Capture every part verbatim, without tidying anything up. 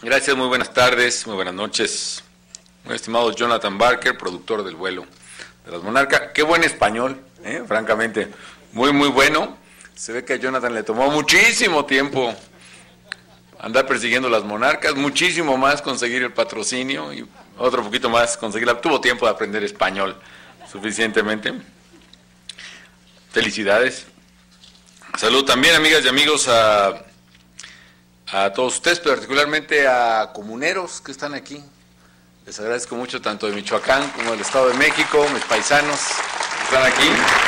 Gracias, muy buenas tardes, muy buenas noches. Muy estimado Jonathan Barker, productor del vuelo de las Monarcas. Qué buen español, ¿eh? Francamente, muy muy bueno. Se ve que a Jonathan le tomó muchísimo tiempo andar persiguiendo las Monarcas, muchísimo más conseguir el patrocinio y otro poquito más conseguirla. Tuvo tiempo de aprender español suficientemente. Felicidades. Salud también, amigas y amigos, a, a todos ustedes, particularmente a comuneros que están aquí. Les agradezco mucho tanto de Michoacán como del Estado de México, mis paisanos que están aquí.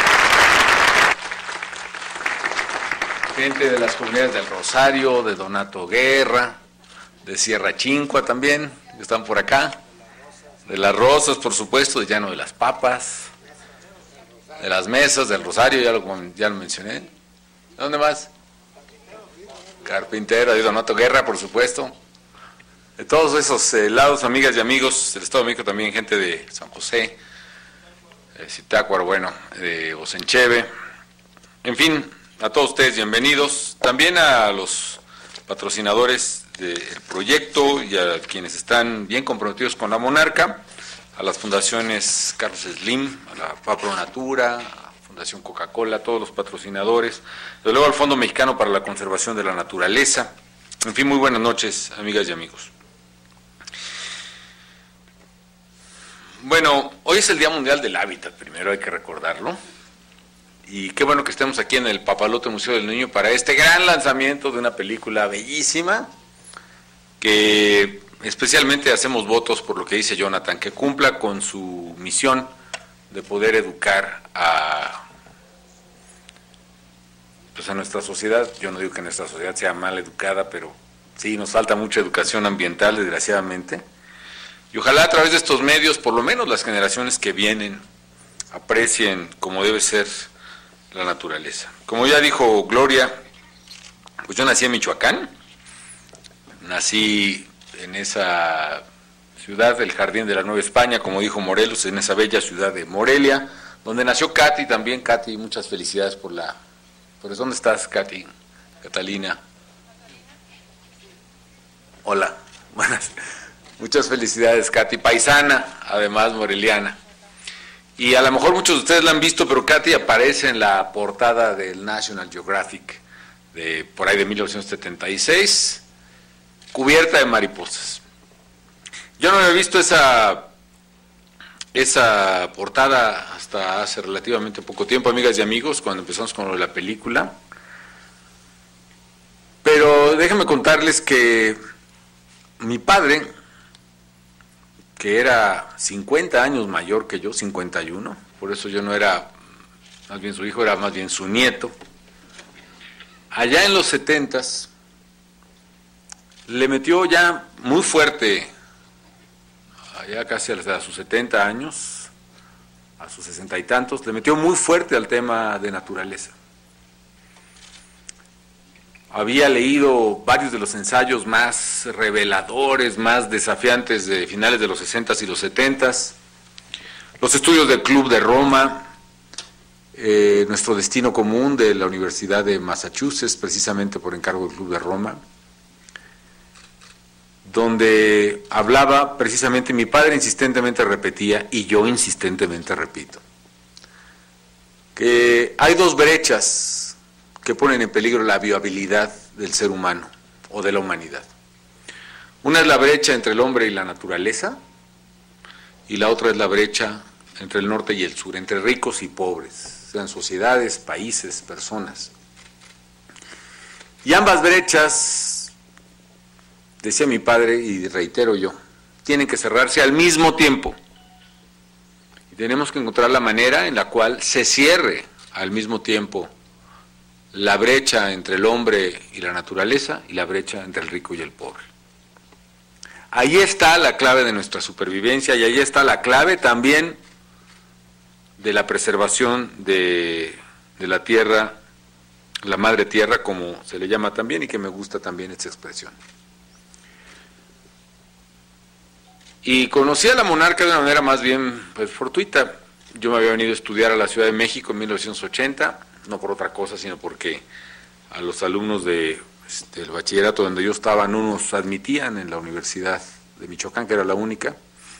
Gente de las comunidades del Rosario, de Donato Guerra, de Sierra Chincua también, que están por acá. De Las Rosas, por supuesto, de Llano de las Papas, de Las Mesas, del Rosario, ya lo, ya lo mencioné. ¿De dónde más? Carpintero, de Donato Guerra, por supuesto. De todos esos eh, lados, amigas y amigos del Estado de México, también gente de San José, de Zitácuaro, bueno, de Osencheve, en fin, a todos ustedes bienvenidos, también a los patrocinadores del proyecto y a quienes están bien comprometidos con la Monarca, a las fundaciones Carlos Slim, a la Fapro Natura, a Fundación Coca-Cola, a todos los patrocinadores, desde luego al Fondo Mexicano para la Conservación de la Naturaleza. En fin, muy buenas noches, amigas y amigos. Bueno, hoy es el Día Mundial del Hábitat, primero hay que recordarlo, y qué bueno que estemos aquí en el Papalote Museo del Niño para este gran lanzamiento de una película bellísima, que especialmente hacemos votos por lo que dice Jonathan, que cumpla con su misión de poder educar a, pues a nuestra sociedad. Yo no digo que nuestra sociedad sea mal educada, pero sí, nos falta mucha educación ambiental, desgraciadamente. Y ojalá a través de estos medios, por lo menos las generaciones que vienen, aprecien como debe ser la naturaleza. Como ya dijo Gloria, pues yo nací en Michoacán, nací en esa ciudad del Jardín de la Nueva España, como dijo Morelos, en esa bella ciudad de Morelia, donde nació Katy también. Katy, muchas felicidades por la... ¿Por dónde estás, Katy? Catalina. Hola, buenas. Muchas felicidades, Katy, paisana, además moreliana. Y a lo mejor muchos de ustedes la han visto, pero Katy aparece en la portada del National Geographic, de por ahí de mil novecientos setenta y seis, cubierta de mariposas. Yo no había visto esa, esa portada hasta hace relativamente poco tiempo, amigas y amigos, cuando empezamos con la película. Pero déjenme contarles que mi padre, que era cincuenta años mayor que yo, cincuenta y uno, por eso yo no era más bien su hijo, era más bien su nieto, allá en los setentas, le metió ya muy fuerte, allá casi a sus setenta años, a sus sesenta y tantos, le metió muy fuerte al tema de naturaleza. Había leído varios de los ensayos más reveladores, más desafiantes de finales de los sesentas y los setentas, los estudios del Club de Roma, eh, Nuestro Destino Común de la Universidad de Massachusetts, precisamente por encargo del Club de Roma, donde hablaba precisamente, mi padre insistentemente repetía, y yo insistentemente repito, que hay dos brechas que ponen en peligro la viabilidad del ser humano o de la humanidad. Una es la brecha entre el hombre y la naturaleza, y la otra es la brecha entre el norte y el sur, entre ricos y pobres, sean sociedades, países, personas. Y ambas brechas, decía mi padre y reitero yo, tienen que cerrarse al mismo tiempo. Y tenemos que encontrar la manera en la cual se cierre al mismo tiempo la brecha entre el hombre y la naturaleza y la brecha entre el rico y el pobre. Ahí está la clave de nuestra supervivencia y ahí está la clave también de la preservación de, de la tierra, la madre tierra, como se le llama también, y que me gusta también esta expresión. Y conocí a la Monarca de una manera más bien pues, fortuita. Yo me había venido a estudiar a la Ciudad de México en mil novecientos ochenta, no por otra cosa, sino porque a los alumnos de este, el bachillerato donde yo estaba no nos admitían en la Universidad de Michoacán, que era la única,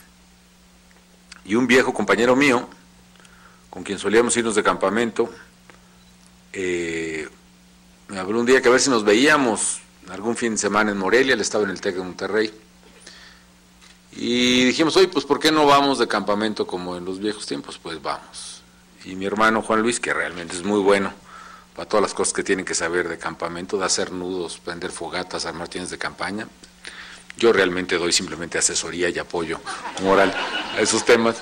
y un viejo compañero mío, con quien solíamos irnos de campamento, eh, me habló un día que a ver si nos veíamos algún fin de semana en Morelia. Él estaba en el TEC de Monterrey, y dijimos, oye, pues ¿por qué no vamos de campamento como en los viejos tiempos? Pues vamos. Y mi hermano Juan Luis, que realmente es muy bueno para todas las cosas que tienen que saber de campamento, de hacer nudos, prender fogatas, armar tiendas de campaña, yo realmente doy simplemente asesoría y apoyo moral a esos temas.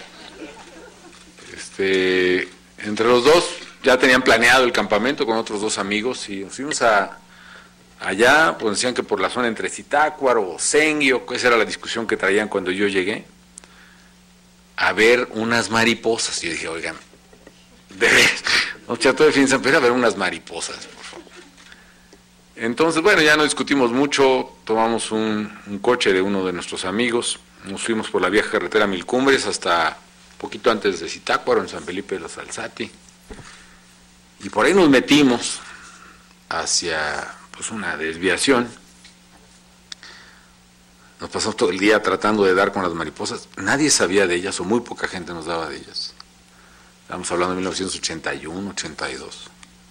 Este, entre los dos ya tenían planeado el campamento con otros dos amigos y nos fuimos a allá, pues decían que por la zona entre Zitácuaro o Senguio, esa era la discusión que traían cuando yo llegué, a ver unas mariposas. Y yo dije, oigan, de veras, no, chato de fin de pero a ver unas mariposas, por favor. Entonces, bueno, ya no discutimos mucho, tomamos un, un coche de uno de nuestros amigos, nos fuimos por la vieja carretera Mil Cumbres hasta poquito antes de Zitácuaro, en San Felipe de los Alzati, y por ahí nos metimos hacia pues una desviación. Nos pasamos todo el día tratando de dar con las mariposas, nadie sabía de ellas, o muy poca gente nos daba de ellas. Estamos hablando de mil novecientos ochenta y uno, ochenta y dos.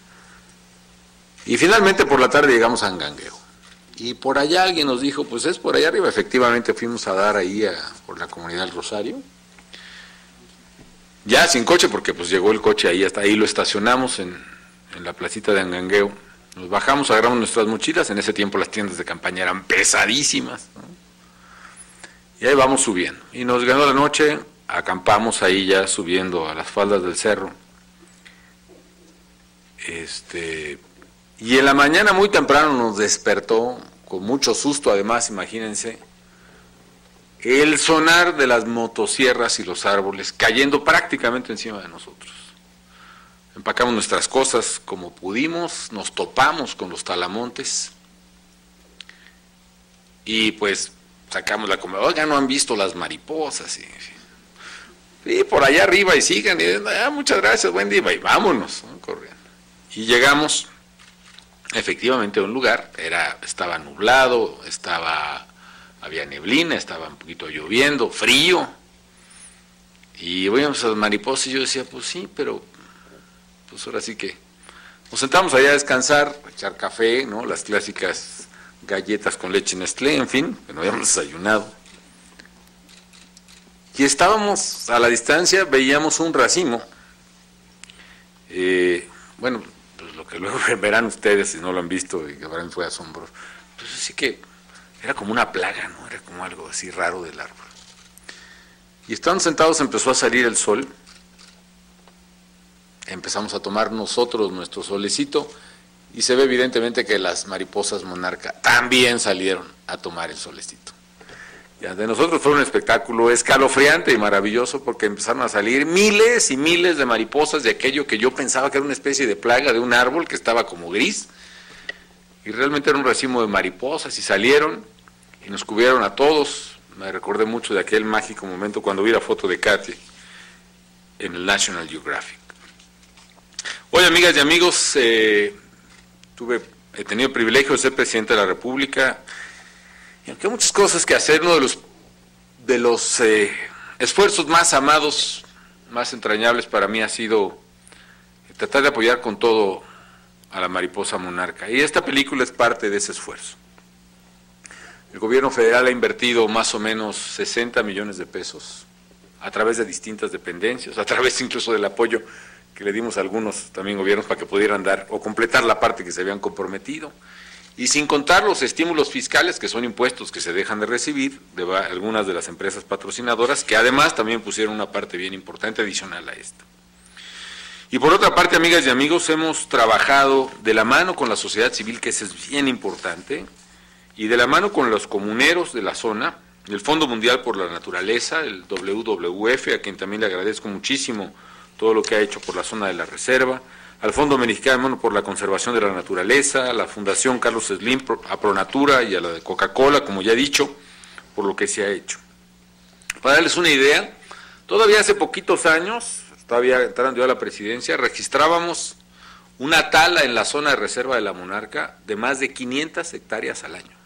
Y finalmente por la tarde llegamos a Angangueo. Y por allá alguien nos dijo, pues es por allá arriba. Efectivamente fuimos a dar ahí a, por la comunidad del Rosario. Ya sin coche, porque pues llegó el coche ahí, hasta ahí lo estacionamos en, en la placita de Angangueo. Nos bajamos, agarramos nuestras mochilas. En ese tiempo las tiendas de campaña eran pesadísimas, ¿no? Y ahí vamos subiendo. Y nos ganó la noche, acampamos ahí ya subiendo a las faldas del cerro. Este, y en la mañana muy temprano nos despertó, con mucho susto además, imagínense, el sonar de las motosierras y los árboles cayendo prácticamente encima de nosotros. Empacamos nuestras cosas como pudimos, nos topamos con los talamontes y pues sacamos la comida. Oiga, no han visto las mariposas. Y, y por allá arriba y sigan. Y, ah, muchas gracias, buen día. Y vámonos, ¿no? Corriendo. Y llegamos efectivamente a un lugar. Era, estaba nublado, estaba, había neblina, estaba un poquito lloviendo, frío. Y veíamos a las mariposas y yo decía, pues sí, pero pues ahora sí que nos sentamos allá a descansar, a echar café, ¿no? Las clásicas galletas con leche Nestlé, en fin, que no habíamos desayunado. Y estábamos a la distancia, veíamos un racimo. Eh, bueno, pues lo que luego verán ustedes, si no lo han visto, y que para mí fue asombroso. Pues sí que era como una plaga, ¿no? Era como algo así raro del árbol. Y estando sentados empezó a salir el sol. Empezamos a tomar nosotros nuestro solecito y se ve evidentemente que las mariposas monarca también salieron a tomar el solecito. Ya de nosotros fue un espectáculo escalofriante y maravilloso porque empezaron a salir miles y miles de mariposas de aquello que yo pensaba que era una especie de plaga de un árbol que estaba como gris, y realmente era un racimo de mariposas y salieron y nos cubrieron a todos. Me recordé mucho de aquel mágico momento cuando vi la foto de Katy en el National Geographic. Hoy, amigas y amigos, eh, tuve, he tenido el privilegio de ser presidente de la República, y aunque hay muchas cosas que hacer, uno de los, de los eh, esfuerzos más amados, más entrañables para mí ha sido tratar de apoyar con todo a la mariposa monarca, y esta película es parte de ese esfuerzo. El gobierno federal ha invertido más o menos sesenta millones de pesos a través de distintas dependencias, a través incluso del apoyo que le dimos a algunos también gobiernos para que pudieran dar o completar la parte que se habían comprometido, y sin contar los estímulos fiscales, que son impuestos que se dejan de recibir de algunas de las empresas patrocinadoras, que además también pusieron una parte bien importante adicional a esta. Y por otra parte, amigas y amigos, hemos trabajado de la mano con la sociedad civil, que eso es bien importante, y de la mano con los comuneros de la zona, el Fondo Mundial por la Naturaleza, el W W F, a quien también le agradezco muchísimo todo lo que ha hecho por la zona de la reserva, al Fondo Mexicano por la Conservación de la Naturaleza, a la Fundación Carlos Slim, a Pronatura y a la de Coca-Cola, como ya he dicho, por lo que se ha hecho. Para darles una idea, todavía hace poquitos años, todavía entrando yo a la presidencia, registrábamos una tala en la zona de reserva de la Monarca de más de quinientas hectáreas al año.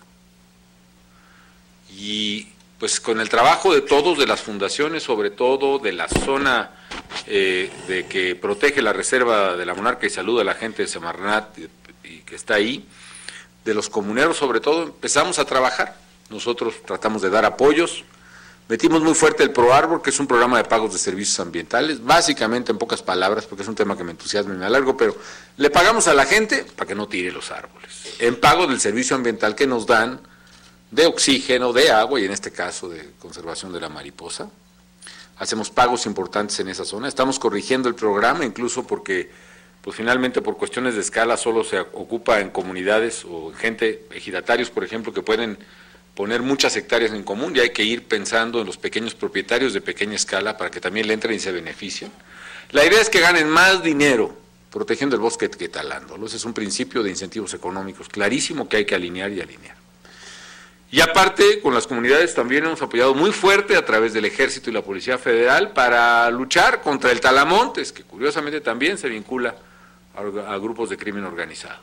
Y pues con el trabajo de todos, de las fundaciones, sobre todo de la zona eh, de que protege la reserva de la Monarca y saluda a la gente de Semarnat y, y que está ahí, de los comuneros sobre todo, empezamos a trabajar. Nosotros tratamos de dar apoyos, metimos muy fuerte el ProArbor, que es un programa de pagos de servicios ambientales, básicamente en pocas palabras, porque es un tema que me entusiasma y me alargo, pero le pagamos a la gente para que no tire los árboles, en pago del servicio ambiental que nos dan de oxígeno, de agua y en este caso de conservación de la mariposa. Hacemos pagos importantes en esa zona, estamos corrigiendo el programa incluso porque pues finalmente por cuestiones de escala solo se ocupa en comunidades o en gente, ejidatarios por ejemplo, que pueden poner muchas hectáreas en común y hay que ir pensando en los pequeños propietarios de pequeña escala para que también le entren y se beneficien. La idea es que ganen más dinero protegiendo el bosque que talándolo. Ese es un principio de incentivos económicos clarísimo que hay que alinear y alinear. Y aparte, con las comunidades también hemos apoyado muy fuerte a través del Ejército y la Policía Federal para luchar contra el talamontes, que curiosamente también se vincula a, a grupos de crimen organizado.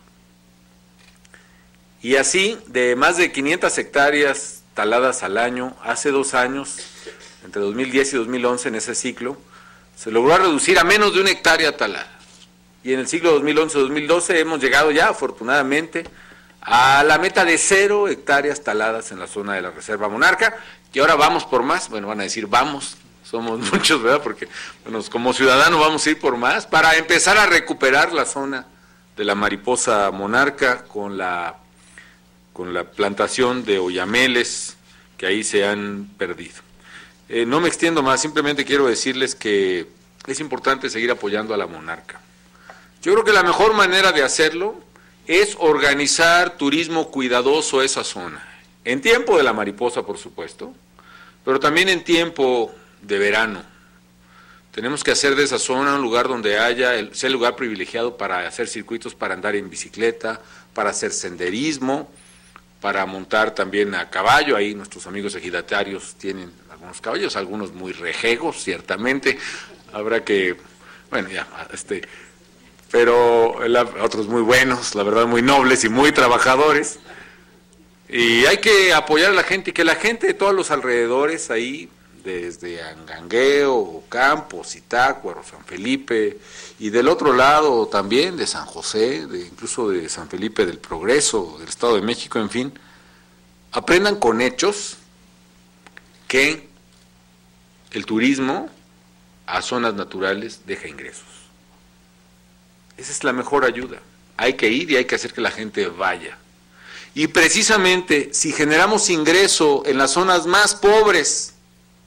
Y así, de más de quinientas hectáreas taladas al año, hace dos años, entre dos mil diez y dos mil once, en ese ciclo, se logró reducir a menos de una hectárea talada. Y en el ciclo dos mil once dos mil doce hemos llegado ya, afortunadamente, a la meta de cero hectáreas taladas en la zona de la Reserva Monarca, y ahora vamos por más. Bueno, van a decir vamos, somos muchos, ¿verdad? Porque bueno, como ciudadanos vamos a ir por más, para empezar a recuperar la zona de la mariposa monarca con la, con la plantación de oyameles que ahí se han perdido. Eh, no me extiendo más, simplemente quiero decirles que es importante seguir apoyando a la monarca. Yo creo que la mejor manera de hacerlo es organizar turismo cuidadoso a esa zona, en tiempo de la mariposa por supuesto, pero también en tiempo de verano. Tenemos que hacer de esa zona un lugar donde haya, el, sea el lugar privilegiado para hacer circuitos para andar en bicicleta, para hacer senderismo, para montar también a caballo. Ahí nuestros amigos ejidatarios tienen algunos caballos, algunos muy rejegos ciertamente, habrá que, bueno ya, este... pero la, otros muy buenos, la verdad muy nobles y muy trabajadores, y hay que apoyar a la gente, y que la gente de todos los alrededores ahí, desde Angangueo, Campos, Zitácuaro, San Felipe, y del otro lado también de San José, de, incluso de San Felipe del Progreso, del Estado de México, en fin, aprendan con hechos que el turismo a zonas naturales deja ingresos. Esa es la mejor ayuda. Hay que ir y hay que hacer que la gente vaya. Y precisamente si generamos ingreso en las zonas más pobres,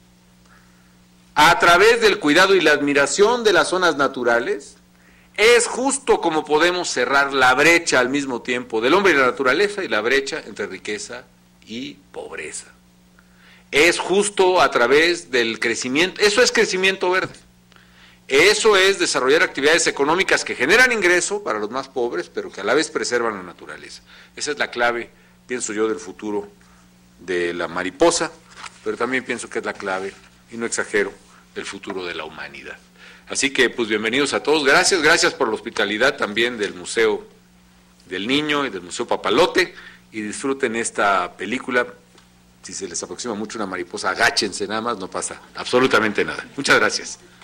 a través del cuidado y la admiración de las zonas naturales, es justo como podemos cerrar la brecha al mismo tiempo del hombre y la naturaleza y la brecha entre riqueza y pobreza. Es justo a través del crecimiento, eso es crecimiento verde. Eso es desarrollar actividades económicas que generan ingreso para los más pobres, pero que a la vez preservan la naturaleza. Esa es la clave, pienso yo, del futuro de la mariposa, pero también pienso que es la clave, y no exagero, del futuro de la humanidad. Así que, pues, bienvenidos a todos. Gracias, gracias por la hospitalidad también del Museo del Niño y del Museo Papalote, y disfruten esta película. Si se les aproxima mucho una mariposa, agáchense nada más, no pasa absolutamente nada. Muchas gracias.